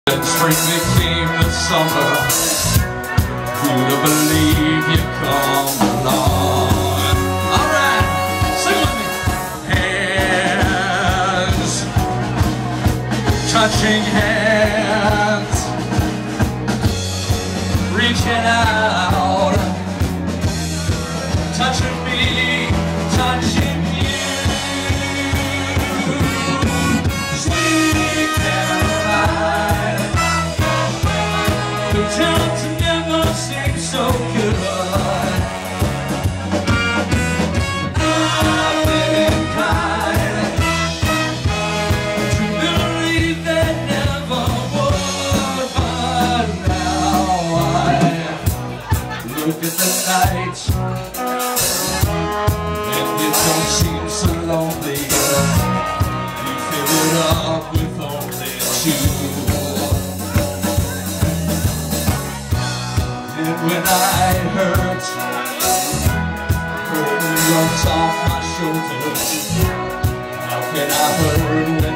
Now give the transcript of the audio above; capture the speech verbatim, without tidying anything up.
Then spring became the summer. Who'd have believed you'd come along? Alright, sing with me. Hands, touching hands, reaching out, touching me, touching you. Sweet Caroline, the times never seem so good. I've been kind to believe that never would, but now I look at the night and it don't seem so lonely. You fill it up with only two. When I hurt, holding your off my shoulders, how can I hurt when